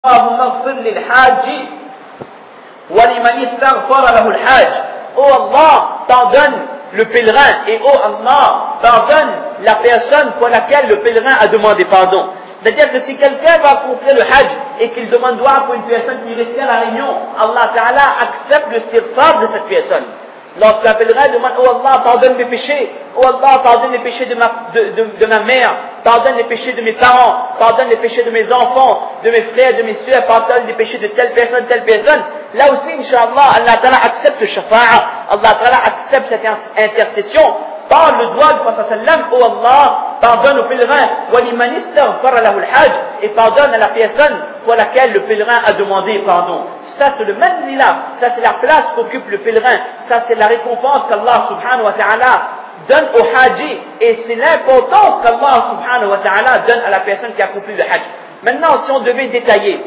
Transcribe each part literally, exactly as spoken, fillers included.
اللهم اغفر للحاج ولمن استغفر له الحاج. Oh Allah, pardonne le pèlerin, et oh Allah, pardonne la personne pour laquelle le pèlerin a demandé pardon. C'est-à-dire que si quelqu'un va accomplir le hajj et qu'il demande dua pour une personne qui est restée à la réunion, Allah Ta'ala accepte le istighfar de cette personne. Lorsqu'un pèlerin demande, oh Allah, pardonne mes péchés, oh Allah, pardonne les péchés de ma, de, de, de ma mère, pardonne les péchés de mes parents, pardonne les péchés de mes enfants, de mes frères, de mes soeurs, pardonne les péchés de telle personne, telle personne. Là aussi, Inch'Allah, Allah Ta'ala accepte ce shafa'a, Allah Ta'ala accepte cette intercession par le doigt du Prophète sallam. Oh Allah, pardonne au pèlerin, وَلِمَنِ اسْتَغْفَرَ لَهُ الْحَاجِ, et pardonne à la personne pour laquelle le pèlerin a demandé pardon. Ça c'est le manzila, ça c'est la place qu'occupe le pèlerin, ça c'est la récompense qu'Allah subhanahu wa ta'ala donne au haji, et c'est l'importance qu'Allah subhanahu wa ta'ala donne à la personne qui a accompli le hajj. Maintenant, si on devait détailler,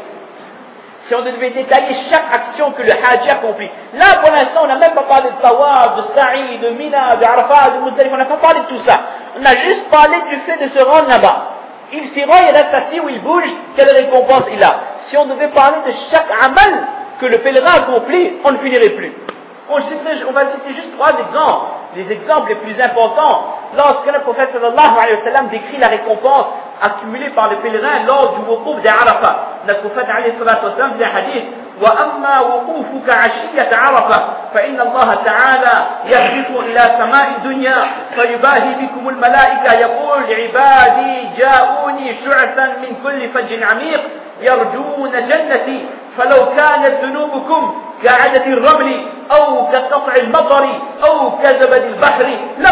si on devait détailler chaque action que le haji accomplit, là pour l'instant on n'a même pas parlé de Tawaf, de Sa'i, de Mina, de Arafat, de Muzdalif, on n'a pas parlé de tout ça. On a juste parlé du fait de se rendre là-bas. Il s'y rend, il reste assis ou il bouge, quelle récompense il a. Si on devait parler de chaque amal que le pèlerin accomplit, on ne finirait plus. On, citerait, on va citer juste trois exemples, les exemples les plus importants. Lorsque le prophète sallallahu alayhi wa sallam décrit la récompense accumulée par le pèlerin lors du wuquf d'Arafat, le prophète alayhi wa sallam dit un hadith: وَأَمَّا وُقُوفُكَ عَشِيَّةَ عَرَفَةَ فَإِنَّ اللَّهَ تَعَالَى يَهْبِطُ إِلَى سَمَاءِ الدُّنْيَا فَيُبَاهِي بِكُمُ الْمَلَائِكَةُ يَقُولُ عِبَادِي جَاءُونِي شُعَثًا مِنْ كُلِّ فَجٍّ عَمِيقٍ يَرْجُونَ جَنَّتِي فَلَوْ كَانَتْ ذُنُوبُكُمْ كعدد الرمل أو كقطع المطر أو كزبد البحر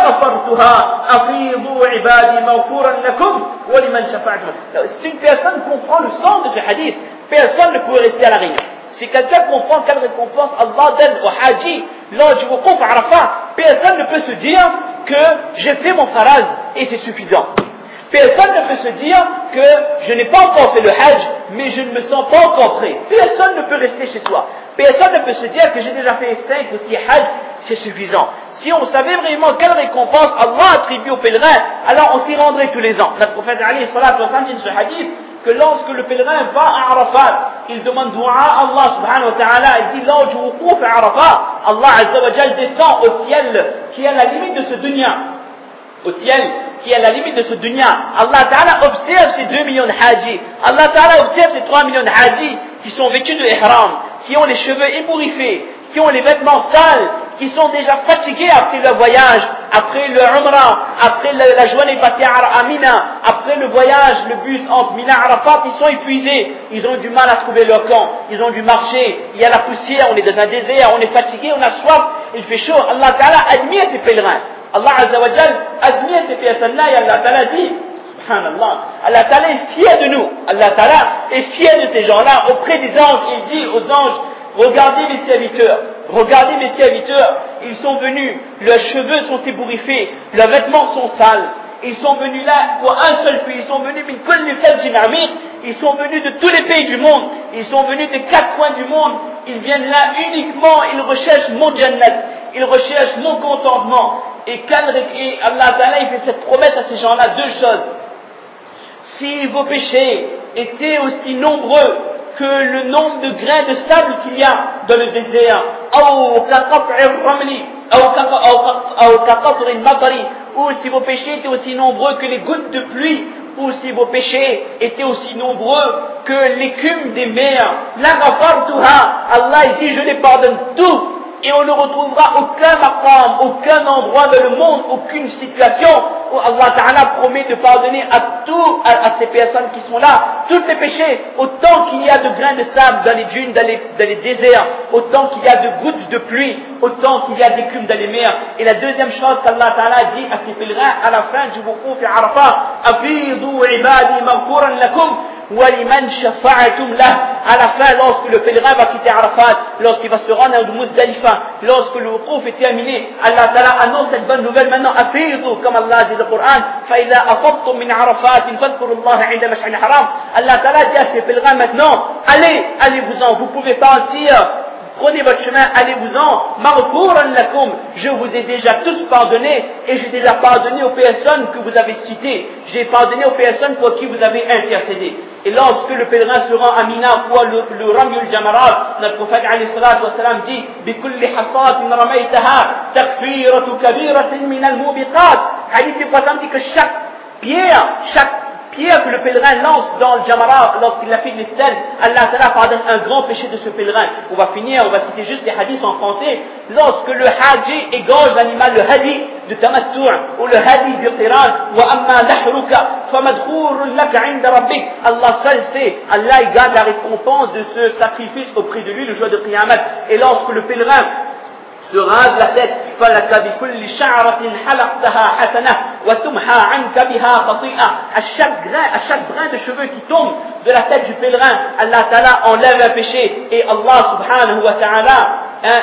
لغفرتها أفيضوا عبادي مغفورا لكم ولمن شفعتم. Si une personne comprend le sens de ce hadith, personne ne peut rester à la réunion. Si quelqu'un comprend quelle récompense Allah donne au haji lors du wuquf Arafat, personne ne peut se dire que j'ai fait mon faraz et c'est suffisant. Personne ne peut se dire que je n'ai pas encore fait le hajj, mais je ne me sens pas encore prêt. Personne ne peut rester chez soi. Personne ne peut se dire que j'ai déjà fait cinq ou six hajj, c'est suffisant. Si on savait vraiment quelle récompense Allah attribue aux pèlerins, alors on s'y rendrait tous les ans. Le prophète alayhi salatu wa sallam dit dans ce hadith que lorsque le pèlerin va à Arafat, il demande dua à Allah subhanahu wa ta'ala, il dit lors du wuquf à Arafat, Allah azza wa jal descend au ciel qui est à la limite de ce dunya. Au ciel qui est à la limite de ce dunya. Allah Ta'ala observe ces deux millions de hajis. Allah Ta'ala observe ces trois millions de hajis qui sont vêtus de ihram, qui ont les cheveux ébouriffés, qui ont les vêtements sales, qui sont déjà fatigués après leur voyage, après le umrah, après la, la journée passée à Mina, après le voyage, le bus entre Mina et Arafat, ils sont épuisés, ils ont du mal à trouver leur camp, ils ont dû marcher, il y a la poussière, on est dans un désert, on est fatigué, on a soif, il fait chaud. Allah Ta'ala admire ces pèlerins. Allah Azza wa Jal admire ces personnes-là et Allah Ta'ala dit, subhanallah, Allah Ta'ala est fier de nous. Allah Ta'ala est fier de ces gens-là auprès des anges. Il dit aux anges, regardez mes serviteurs, regardez mes serviteurs, ils sont venus, leurs cheveux sont ébouriffés, leurs vêtements sont sales. Ils sont venus là pour un seul but, ils sont venus min kulli fajjin amiq, ils sont venus de tous les pays du monde, ils sont venus des quatre coins du monde, ils viennent là uniquement, ils recherchent mon jannat, ils recherchent mon contentement. Et, et Allah Ta'ala il fait cette promesse à ces gens-là, deux choses. Si vos péchés étaient aussi nombreux que le nombre de grains de sable qu'il y a dans le désert, ou si vos péchés étaient aussi nombreux que les gouttes de pluie, ou si vos péchés étaient aussi nombreux que l'écume des mers, Allah il dit je les pardonne tous. Et on ne retrouvera aucun maqam, aucun endroit dans le monde, aucune situation où Allah Ta'ala promet de pardonner à tous, à, à ces personnes qui sont là, tous les péchés, autant qu'il y a de grains de sable dans les dunes, dans les, dans les déserts, autant qu'il y a de gouttes de pluie, autant qu'il y a d'écume dans les mers. Et la deuxième chose qu'Allah Ta'ala dit à ces pèlerins à la fin du wuquf et Arafat, Afidou ibadi maghfuran lakum wa liman shafa'atum lah. À la fin, lorsque le pèlerin va quitter Arafat, lorsqu'il va se rendre à Muzdalifa, lorsque le wuquf est terminé, Allah Ta'ala annonce cette bonne nouvelle maintenant, Afidou, comme Allah dit dans le Coran, فَإِذَا أَفَضْتُم مِّنْ عَرَفَاتٍ فَاذْكُرُوا اللَّهَ عِندَ مَشْعَرِ الْحَرَامِ. Allah Ta'ala dit à ces pèlerins maintenant, allez, allez-vous-en, vous pouvez partir, prenez votre chemin, allez-vous-en, maghfouran lakum, je vous ai déjà tous pardonné, et j'ai déjà pardonné aux personnes que vous avez citées, j'ai pardonné aux personnes pour qui vous avez intercédé. Et lorsque le pèlerin se rend à Mina ou le, le Ramyul Jamarat, notre prophète alayhi salatu wassalam dit بِكُلِّ حَصَاتٍ رَمَيْتَهَا تَكْفِيرَةُ كَبِيرَةٍ مِنَ الْمُوبِقَاتِ. Hadith du prophète dit que chaque pierre, chaque pierre que le pèlerin lance dans le Jamarat, lorsqu'il applique les stèles, Allah Ta'ala pardonne un grand péché de ce pèlerin. On va finir, on va citer juste les hadiths en français. Lorsque le haji égorge l'animal, le hadi de tamattu' ou le hadi du qiran, wa amma dahruka famadkhurun laka 'inda rabbik. Allah seul sait, Allah il garde la récompense de ce sacrifice auprès de lui le jour de Qiyamah. Et lorsque le pèlerin se rase la tête, فَلَكَ بِكُلِّ شَعْرَةٍ حَلَقْتَهَا حَسَنَةٍ وَتُمْحَى عَنْكَ بِهَا خَطِيئَةٌ. À chaque grain, à chaque brin de cheveux qui tombe de la tête du pèlerin, Allah Ta'ala enlève un péché et Allah subhanahu wa ta'ala, hein,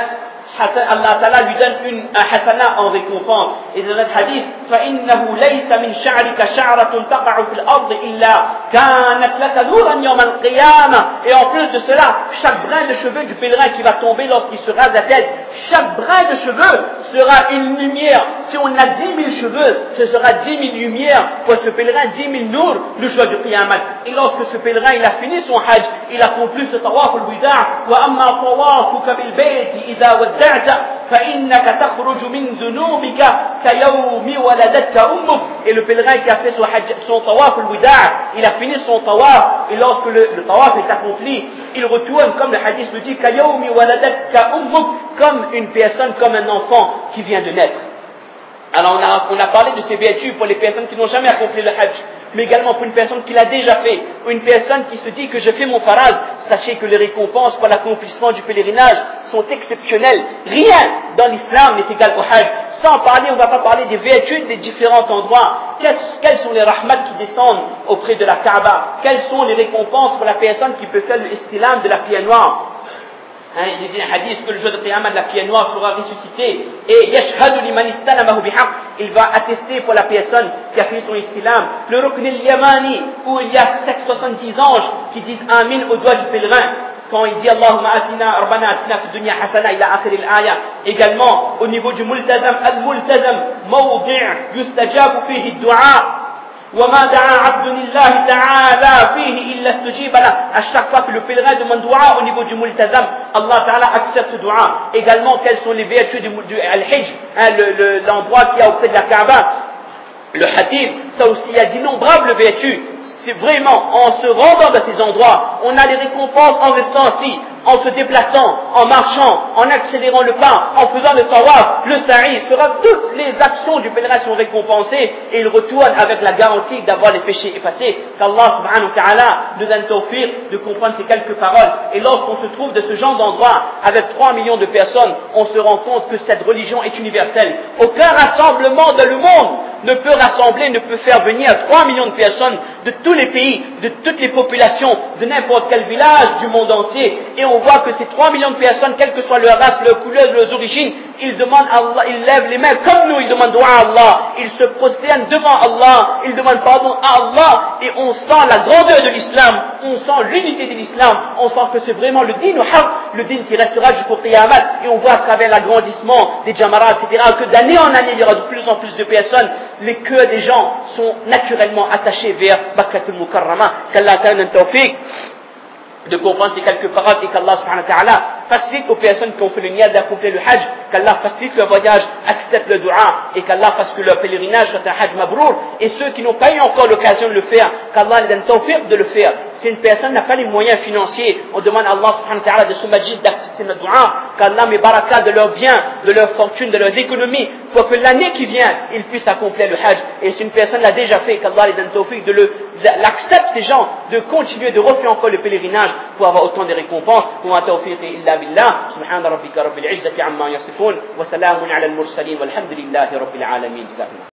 Allah Ta'ala lui donne une, un hasana en récompense. Et dans notre hadith, فَإِنَّهُ لَيْسَ مِنْ شَعْرِكَ شَعْرَةٌ تَقَعُ فِي الْأَرْضِ إِلَّا كَانَتْ لَكَ نُورًا يَوْمَ الْقِيَامَةِ. Et en plus de cela, chaque brin de cheveux du pèlerin qui va tomber lorsqu'il se rase la tête, chaque brin de cheveux sera une lumière. Si on a dix mille cheveux, ce sera dix mille lumières pour ce pèlerin, dix mille nours le jour du Qiyamah. Et lorsque ce pèlerin il a fini son hajj, il a accompli ce tawaf al-wida', wa amma tawafuka bil bayti idha wadda'ta فإنك تخرج من ذنوبك كيوم ولدتك أمك. Et le pèlerin qui a fait son, hajj, son tawaf al-wida', il a fini son tawaf, et lorsque le, le tawaf est accompli, il retourne comme le hadith le dit, كيوم ولدتك أمك, comme une personne, comme un enfant qui vient de naître. Alors on a, on a parlé de ces vertus pour les personnes qui n'ont jamais accompli le hajj, mais également pour une personne qui l'a déjà fait, ou une personne qui se dit que je fais mon faraz. Sachez que les récompenses pour l'accomplissement du pèlerinage sont exceptionnelles. Rien dans l'islam n'est égal au hajj. Sans parler, on ne va pas parler des vertus des différents endroits. Quels, quels sont les rahmats qui descendent auprès de la Kaaba? Quelles sont les récompenses pour la personne qui peut faire le istilam de la pierre noire? Hein, il dit un hadith que le jour de Qiyamah, la pierre noire sera ressuscitée et yashhadu liman istalamahu bihaq, il va attester pour la personne qui a fait son istilam. Le rukn al-yamani, où il y a soixante-dix anges qui disent amin au doigt du pèlerin quand il dit Allahumma atina rabbana atina fi dunya hasana ila akhir al-aya. Également au niveau du multazam, al-multazam mawdi' yustajabu fihi ad-du'a. وَمَا دَعَا عَبْدٌ لِلَّهِ تَعَالَى فِيهِ إِلَّا اسْتُجِيبَ لَهُ. À chaque fois que le pèlerin demande dua au niveau du multazam, Allah Ta'ala accepte ce dua. Également, quelles sont les vertus du, du al-hijj, hein, le, le, l'endroit qui est auprès de la Kaaba, le hatim, ça aussi il y a d'innombrables vertus. C'est vraiment en se rendant dans ces endroits, on a les récompenses en restant assis, en se déplaçant, en marchant, en accélérant le pas, en faisant le tawaf, le sa'i, sera toutes les actions du pèlerin sont récompensées et il retourne avec la garantie d'avoir les péchés effacés. Qu'Allah subhanahu wa ta'ala nous donne tawfiq de comprendre ces quelques paroles. Et lorsqu'on se trouve de ce genre d'endroit avec trois millions de personnes, on se rend compte que cette religion est universelle. Aucun rassemblement dans le monde ne peut rassembler, ne peut faire venir trois millions de personnes de tous les pays, de toutes les populations, de n'importe quel village du monde entier. Et on voit que ces trois millions de personnes, quelle que soit leur race, leur couleur, leurs origines, ils demandent à Allah, ils lèvent les mains comme nous, ils demandent dua à Allah, ils se prosternent devant Allah, ils demandent pardon à Allah, et on sent la grandeur de l'islam, on sent l'unité de l'islam, on sent que c'est vraiment le din au haq, le din qui restera jusqu'au qiyamah, et on voit à travers l'agrandissement des jamarats, et cetera, que d'année en année, il y aura de plus en plus de personnes, les cœurs des gens sont naturellement attachés vers Bakkatul Mukarrama. Qu'Allah ta'ala tawfiq de comprendre ces quelques paroles et qu'Allah subhanahu wa ta'ala facilite aux personnes qui ont fait le niyad d'accomplir le hajj, qu'Allah facilite leur voyage, accepte le dua et qu'Allah fasse que leur pèlerinage soit un hajj mabrour. Et ceux qui n'ont pas eu encore l'occasion de le faire, qu'Allah les donne tawfiq de le faire. Si une personne n'a pas les moyens financiers, on demande à Allah subhanahu wa ta'ala de ce majid d'accepter notre dua, qu'Allah met baraka de leurs biens, de leur fortune, de leurs économies, pour que l'année qui vient, ils puissent accomplir le hajj. Et si une personne l'a déjà fait, qu'Allah les donne tawfiq de le, l'accepte ces gens, de continuer de refaire encore le pèlerinage pour avoir autant de récompenses. Wa tawfiqi illa billah. Subhana rabbika rabbil izzati amma yasifun. Wa salamun ala al-mursalin. Walhamdulillahi rabbil alamin.